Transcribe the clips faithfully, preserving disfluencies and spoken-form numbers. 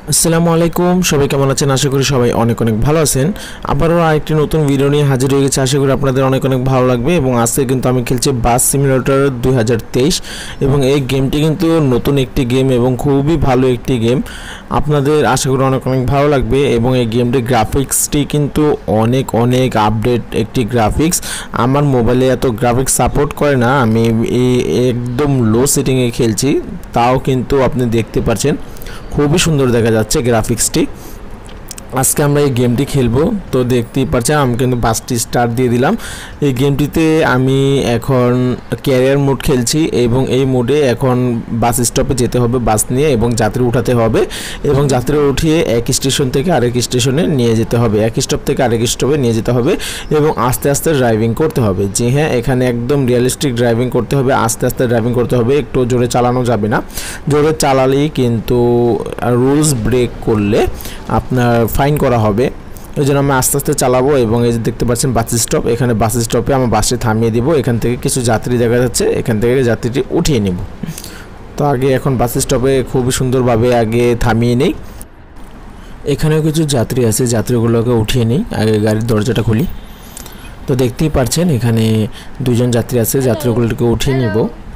আসসালামু আলাইকুম, সবাই কেমন আছেন? আশা করি সবাই অনেক অনেক ভালো আছেন। আবারও আরেকটি নতুন ভিডিও নিয়ে হাজির হয়ে গেছে। আশা করি আপনাদের অনেক অনেক ভালো লাগবে। এবং আজকে কিন্তু আমি খেলছি বাস সিমুলেটর দুই হাজার তেইশ এবং এই গেমটি কিন্তু নতুন একটি গেম এবং খুবই ভালো একটি গেম। আপনাদের আশা করি অনেক অনেক ভালো লাগবে। এবং এই গেমটির গ্রাফিক্সটি কিন্তু অনেক অনেক আপডেট একটি গ্রাফিক্স। আমার মোবাইলে এত গ্রাফিক্স সাপোর্ট করে না, আমি এই একদম লো সেটিংয়ে খেলছি, তাও কিন্তু আপনি দেখতে পাচ্ছেন খুবই সুন্দর দেখা যাচ্ছে গ্রাফিক্সটি। আজকে আমরা এই গেমটি খেলবো, তো দেখতেই পাচ্ছেন আমি কিন্তু বাসটি স্টার্ট দিয়ে দিলাম। এই গেমটিতে আমি এখন ক্যারিয়ার মোড খেলছি এবং এই মোডে এখন বাস স্টপে যেতে হবে বাস নিয়ে এবং যাত্রী উঠাতে হবে এবং যাত্রী উঠিয়ে এক স্টেশন থেকে আরেক স্টেশনে নিয়ে যেতে হবে, এক স্টপ থেকে আরেক স্টপে নিয়ে যেতে হবে এবং আস্তে আস্তে ড্রাইভিং করতে হবে। জি হ্যাঁ, এখানে একদম রিয়েলিস্টিক ড্রাইভিং করতে হবে, আস্তে আস্তে ড্রাইভিং করতে হবে, একটু জোরে চালানো যাবে না। জোরে চালালেই কিন্তু রুলস ব্রেক করলে আপনার ফাইন করা হবে। ওই জন্য আমি আস্তে আস্তে চালাবো। এবং এই যে দেখতে পাচ্ছেন বাস স্টপ, এখানে বাস স্টপে আমার বাসে থামিয়ে দিব। এখান থেকে কিছু যাত্রী দেখা যাচ্ছে, এখান থেকে যাত্রীটি উঠিয়ে নিব। তো আগে এখন বাস স্টপে খুবই সুন্দরভাবে আগে থামিয়ে নেই। এখানেও কিছু যাত্রী আছে, যাত্রীগুলোকে উঠিয়ে নিই। আগে গাড়ির দরজাটা খুলি। তো দেখতেই পাচ্ছেন এখানে দুজন যাত্রী আছে, যাত্রীগুলোকে উঠিয়ে নিব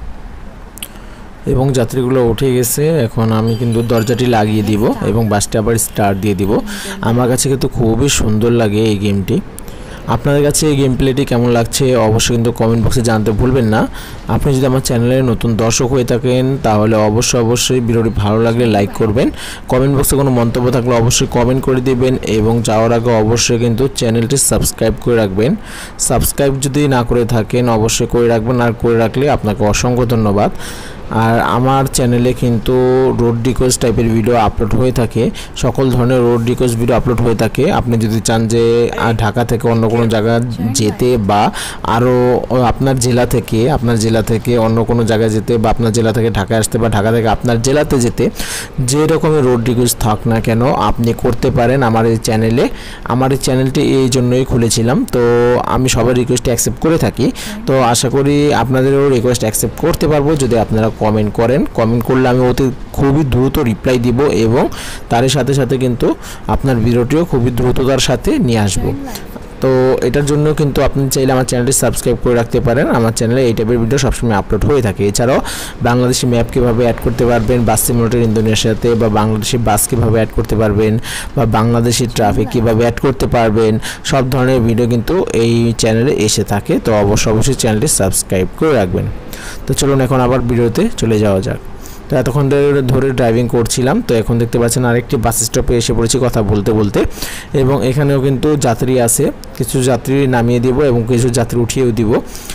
এবং যাত্রীগুলো উঠে গেছে। এখন আমি কিন্তু দরজাটি লাগিয়ে দিব এবং বাসটি আবার স্টার্ট দিয়ে দিব। আমার কাছে কিন্তু খুবই সুন্দর লাগে এই গেমটি। আপনাদের কাছে এই গেম প্লেটি কেমন লাগছে অবশ্যই কিন্তু কমেন্ট বক্সে জানাতে ভুলবেন না। আপনি যদি আমার চ্যানেলের নতুন দর্শক হয়ে থাকেন তাহলে অবশ্যই অবশ্যই ভিডিওটি ভালো লাগলে লাইক করবেন। কমেন্ট বক্সে কোনো মন্তব্য থাকলে অবশ্যই কমেন্ট করে দিবেন এবং যাওয়ার আগে অবশ্যই কিন্তু চ্যানেলটি সাবস্ক্রাইব করে রাখবেন। সাবস্ক্রাইব যদি না করে থাকেন অবশ্যই করে রাখবেন, আর করে রাখলে আপনাকে অসংখ্য ধন্যবাদ। আর আমার চ্যানেলে কিন্তু রোড রিকোয়েস্ট টাইপের ভিডিও আপলোড হয়ে থাকে, সকল ধরনের রোড রিকোয়েস্ট ভিডিও আপলোড হয়ে থাকে। আপনি যদি চান যে ঢাকা থেকে অন্য কোনো জায়গায় যেতে বা আরও আপনার জেলা থেকে আপনার জেলা থেকে অন্য কোনো জায়গায় যেতে বা আপনার জেলা থেকে ঢাকায় আসতে বা ঢাকা থেকে আপনার জেলাতে যেতে যে রকমের রোড রিকোয়েস্ট থাক না কেন আপনি করতে পারেন আমার এই চ্যানেলে। আমার এই চ্যানেলটি এই জন্যই খুলেছিলাম, তো আমি সবার রিকোয়েস্ট অ্যাকসেপ্ট করে থাকি। তো আশা করি আপনাদেরও রিকোয়েস্ট অ্যাকসেপ্ট করতে পারবো যদি আপনারা কমেন্ট করেন। কমেন্ট করলে আমি অতি খুবই দ্রুত রিপ্লাই দিব এবং তার সাথে সাথে কিন্তু আপনার ভিডিওটিও খুবই দ্রুততার সাথে নিয়ে আসবো। তো এটার জন্য কিন্তু আপনি চাইলে আমার চ্যানেলটি সাবস্ক্রাইব করে রাখতে পারেন। আমার চ্যানেলে এই টাইপের ভিডিও সবসময় আপলোড হয়ে থাকে। এছাড়াও বাংলাদেশি ম্যাপ কীভাবে অ্যাড করতে পারবেন বাস সিমুলেটর ইন্দোনেশিয়াতে, বা বাংলাদেশি বাস কীভাবে অ্যাড করতে পারবেন, বা বাংলাদেশি ট্রাফিক কীভাবে অ্যাড করতে পারবেন, সব ধরনের ভিডিও কিন্তু এই চ্যানেলে এসে থাকে। তো অবশ্যই অবশ্যই চ্যানেলটি সাবস্ক্রাইব করে রাখবেন। তো চলুন এখন আবার ভিডিওতে চলে যাওয়া যাক। তো এতক্ষণ ধরে ড্রাইভিং করছিলাম, তো এখন দেখতে পাচ্ছেন আরেকটি বাস স্টপে এসে পড়েছি কথা বলতে বলতে। এবং এখানেও কিন্তু যাত্রী আছে, কিছু যাত্রী নামিয়ে দিব এবং কিছু যাত্রী উঠিয়েও দিব।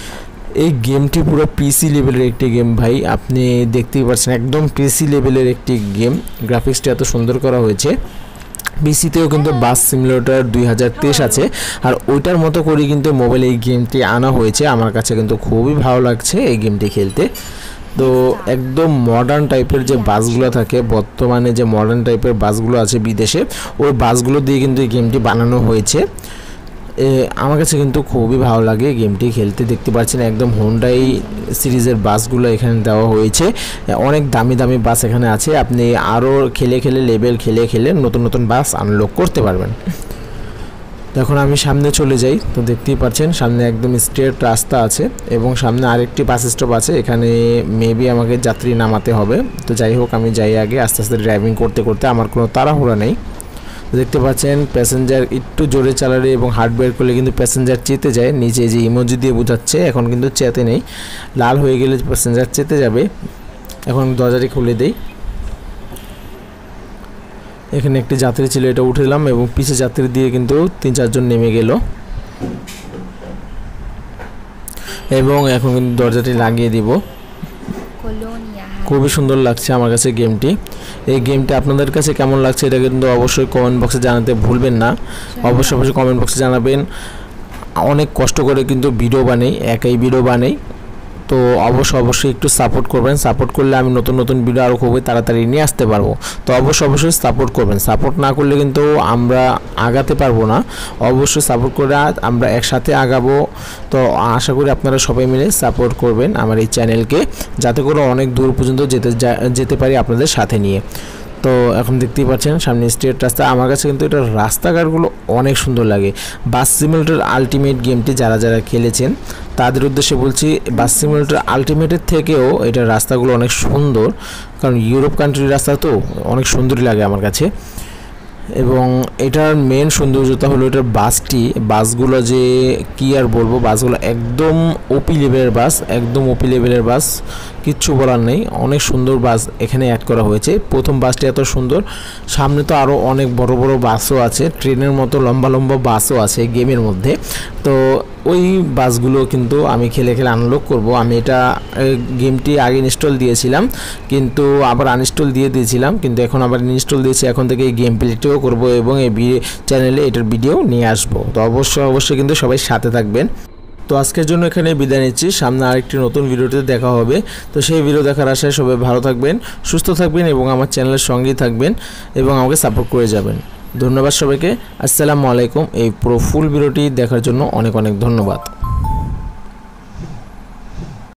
এই গেমটি পুরো পিসি লেভেলের একটি গেম ভাই, আপনি দেখতেই পাচ্ছেন একদম পিসি লেভেলের একটি গেম। গ্রাফিক্সটা এত সুন্দর করা হয়েছে। পিসিতেও কিন্তু বাস সিমুলেটর দুই হাজার তেইশ আছে, আর ওইটার মতো করে কিন্তু মোবাইলে এই গেমটি আনা হয়েছে। আমার কাছে কিন্তু খুবই ভালো লাগছে এই গেমটি খেলতে। তো একদম মডার্ন টাইপের যে বাসগুলো থাকে, বর্তমানে যে মডার্ন টাইপের বাসগুলো আছে বিদেশে, ওই বাসগুলো দিয়ে কিন্তু এই গেমটি বানানো হয়েছে। আমার কাছে কিন্তু খুবই ভালো লাগে গেমটি খেলতে। দেখতে পাচ্ছেন একদম হোন্ডাই সিরিজের বাসগুলো এখানে দেওয়া হয়েছে। অনেক দামি দামি বাস এখানে আছে, আপনি আরও খেলে খেলে লেভেল খেলে খেলে নতুন নতুন বাস আনলক করতে পারবেন। এখন আমি সামনে চলে যাই। তো দেখতেই পাচ্ছেন সামনে একদম স্ট্রেট রাস্তা আছে এবং সামনে আরেকটি বাস স্টপ আছে, এখানে মেবি আমাকে যাত্রী নামাতে হবে। তো যাই হোক আমি যাই আগে আস্তে আস্তে ড্রাইভিং করতে করতে, আমার কোনো তাড়াহুড়া নেই। দেখতে পাচ্ছেন প্যাসেঞ্জার একটু জোরে চালালে এবং হার্ট বের করলে কিন্তু প্যাসেঞ্জার চেতে যায়, নিচে যে ইমোজি দিয়ে বোঝাচ্ছে এখন কিন্তু চেতে নেই, লাল হয়ে গেলে প্যাসেঞ্জার চেতে যাবে। এখন দরজাটি খুলে দেই। এখানে একটি যাত্রী ছিল, এটা উঠলাম এবং পিছে যাত্রী দিয়ে কিন্তু তিন চারজন নেমে গেল এবং এখন কিন্তু দরজাটি লাগিয়ে দিব। খুবই সুন্দর লাগছে আমার কাছে গেমটি। এই গেমটি আপনাদের কাছে কেমন লাগছে এটা কিন্তু অবশ্যই কমেন্ট বক্সে জানাতে ভুলবেন না। অবশ্যই অবশ্যই কমেন্ট বক্সে জানাবেন। অনেক কষ্ট করে কিন্তু ভিডিও বানাই, একাই ভিডিও বানাই, তো অবশ্যই অবশ্যই একটু সাপোর্ট করবেন। সাপোর্ট করলে আমি নতুন নতুন ভিডিও আরও খুবই তাড়াতাড়ি নিয়ে আসতে পারবো। তো অবশ্যই অবশ্যই সাপোর্ট করবেন। সাপোর্ট না করলে কিন্তু আমরা আগাতে পারবো না। অবশ্যই সাপোর্ট করে আমরা একসাথে আগাবো। তো আশা করি আপনারা সবাই মিলে সাপোর্ট করবেন আমার এই চ্যানেলকে, যাতে করে অনেক দূর পর্যন্ত যেতে যেতে পারি আপনাদের সাথে নিয়ে। তো এখন দেখতেই পাচ্ছেন সামনে স্ট্রেট রাস্তা। আমার কাছে কিন্তু এটা রাস্তাঘাটগুলো অনেক সুন্দর লাগে। বাস সিমুলেটর আলটিমেট গেমটি যারা যারা খেলেছেন তাদের উদ্দেশ্যে বলছি, বাস সিমুলেটর আলটিমেটের থেকেও এটার রাস্তাগুলো অনেক সুন্দর, কারণ ইউরোপ কান্ট্রির রাস্তা তো অনেক সুন্দরই লাগে আমার কাছে। এবং এটার মেন সৌন্দর্যতা হলো এটার বাসটি, বাসগুলো যে কী আর বলবো, বাসগুলো একদম ওপি লেভেলের বাস, একদম ওপি লেভেলের বাস, কিচ্ছু বলার নেই। অনেক সুন্দর বাস এখানে অ্যাড করা হয়েছে। প্রথম বাসটি এত সুন্দর, সামনে তো আরও অনেক বড় বড় বাসও আছে, ট্রেনের মতো লম্বা লম্বা বাসও আছে গেমের মধ্যে। তো ওই বাসগুলো কিন্তু আমি খেলে খেলে আনলক করব। আমি এটা গেমটি আগে ইনস্টল দিয়েছিলাম, কিন্তু আবার আনইনস্টল দিয়ে দিয়েছিলাম, কিন্তু এখন আবার ইনস্টল দিয়েছি। এখন থেকে এই গেম প্লেটিও করব এবং এই চ্যানেলে এটার ভিডিও নিয়ে আসবো। তো অবশ্যই অবশ্যই কিন্তু সবাই সাথে থাকবেন। তো আজকের জন্য এখানে বিদায় নিচ্ছি, সামনে আরেকটি নতুন ভিডিওতে দেখা হবে। তো সেই ভিডিও দেখার আশায় সবাই ভালো থাকবেন, সুস্থ থাকবেন এবং আমার চ্যানেলের সঙ্গেই থাকবেন এবং আমাকে সাপোর্ট করে যাবেন। ধন্যবাদ সবাইকে। আসসালামু আলাইকুম। এই পুরো ফুল ভিডিওটি দেখার জন্য অনেক অনেক ধন্যবাদ।